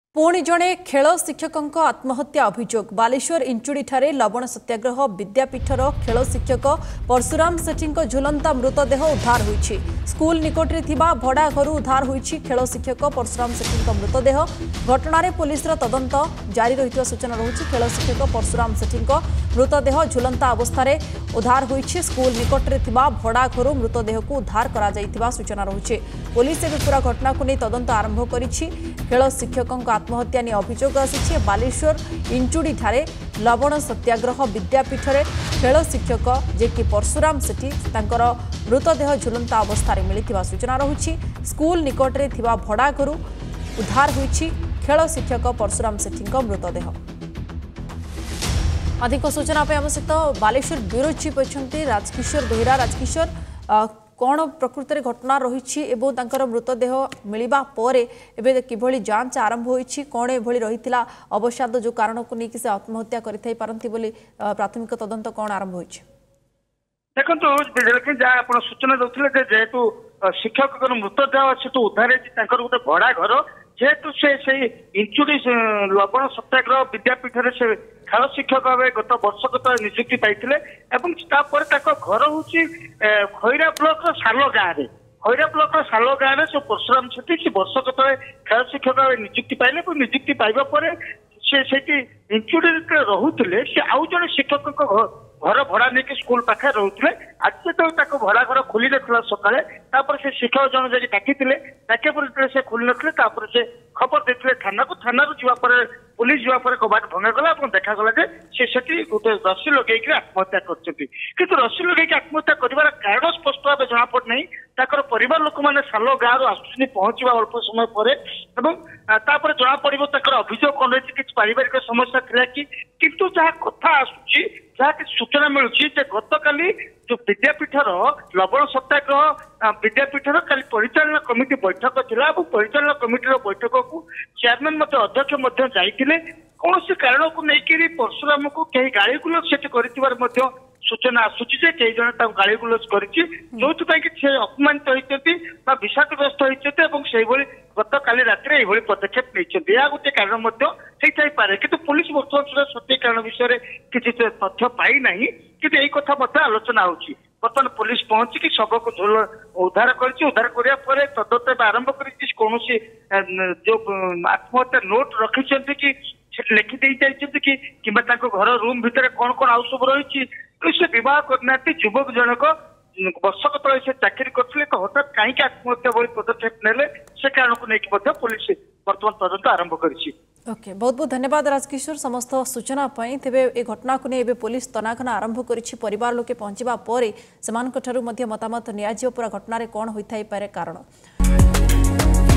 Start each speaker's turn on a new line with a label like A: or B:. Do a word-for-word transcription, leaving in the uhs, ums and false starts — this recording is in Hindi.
A: पुणी जड़े खेल शिक्षक आत्महत्या अभियोग बालेश्वर इंचुड़ी ठारे लवण सत्याग्रह विद्यापीठर खेल शिक्षक परशुराम सेठी झुलंता मृतदेह उद्धार होईछि। स्कूल निकटरे थिबा भड़ा घर उद्धार होईछि खेल शिक्षक परशुराम सेठी मृतदेह। घटना पुलिस तदंत जारी रही सूचना रही। खेल शिक्षक परशुराम सेठी मृतदेह झुलंता अवस्था उद्धार होईछि। स्कूल निकटरे थिबा भड़ा घर मृतदेह को उद्धार करा जायतिबा सूचना रही। पुलिस एवं पूरा घटना को नहीं तदंत आरंभ करिछि। खेल शिक्षक आत्महत्या ने अभियोग आसी बालेश्वर इंचुड़ी ठारे लवण सत्याग्रह विद्यापीठ रे खेल शिक्षक जे कि परशुराम सेठी तांकर मृतदेह झुलंता अवस्था मिलता सूचना रही। स्कूल निकटरे थिबा भड़ा घर उद्धार होईछि खेल शिक्षक परशुराम सेठी मृतदेह। अधिक सूचना आम सहित बालेश्वर ब्यूरो चीफ अच्छा राजकिशोर बेहरा। राजकिशोर कौन प्रकृत घटना रही मृतदेह मिलवा पर एवं किभली जांच आरंभ होईछि कौन एभली रही अवसाद जो कारण को लेकिन से आत्महत्या करथाई पारंती बोली प्राथमिक तदंत कौन आरंभ होईछि?
B: देखो जहाँ सूचना दौले जेहेतु शिक्षक मृतदेह से तो उद्धार गोटे भड़ा घर जेहेतु से इंचुड़ी लवण सत्याग्रह विद्यापीठ से खेल शिक्षक भाव गत वर्षगत नियुक्ति पाई घर हूँ खैरा ब्लॉक साल गाँव में खैरा ब्लॉक साल गाँव में से परशुराम सेठी से वर्षगत खेल शिक्षक भाव नियुक्ति पाइले नियुक्ति पाइबा पर से इंचुड़ी रोते से आउ जड़े शिक्षक घर भड़ा नहीं स्कूल पाखे रोते आज तो भड़ा घर खोली ना सकाଳେ से शिक्षक जन जाकि डाकी से खोली नथिले से खबर देते थाना को थाना जावापर पुलिस जावापर कबाट भंगागला देखागला से गोटे रस्सी लगे आत्महत्या कर रस्सी लगे आत्महत्या कर कारण स्पष्ट भाव जना पड़ना परिवार लोक मैंने साल गाँव आसुच्च पहुंचा अल्प समय पर जना पड़ अभियोग कौन रही कि पारिवारिक समस्या थी कि किंतु जहाँ कथा आसूची जहाँ कि सूचना मिलूँ गत काली जो विद्यापीठर लवण सत्याग्रह विद्यापीठर काली परिचालना कमिटी बैठक थिला परिचालना कमिटी बैठक को चेयरमैन अध्यक्ष जाइए कौन से कारण को लेकिन परशुराम को कहीं गाड़ी गुलज से सूचना आसूची कई जन गाड़ी गुलज कर जो से अपमानित होती विषादग्रस्त होती गत काली रात पदक्षेप नहीं गोटे कारण पारे कि पुलिस बर्तमान सुधा सत्य कारण विषय किसी तथ्य पाई ना कि यही कथा आलोचना होची। बर्तमान पुलिस पहुंची शव को झोल उद्धार कर उद्धार कराया तदंत आरंभ कर कौन जो आत्महत्या नोट रखी कि लिखि दे जाइछन्ति कि किबा ताको घर रूम भितर कौन कौन आउ सब रही से विवाह करना युवक जनक वर्षक तले से चाकरी करते तो हठात कहीं आत्महत्या भली पदक्षेप नेले से कारण को लेकिन पुलिस बर्तमान तदंत आरंभ करिछि।
A: ओके बहुत बहुत धन्यवाद राजकिशोर समस्त सूचना पाई। तेबे ए घटना को नहीं पुलिस तनाघना आरंभ करिछि। परिवार लोके पहुंचबा परे सेमानक ठारू मध्य मतामत नियाजियो पूरा घटना रे कोन होइथाई पारे कारण।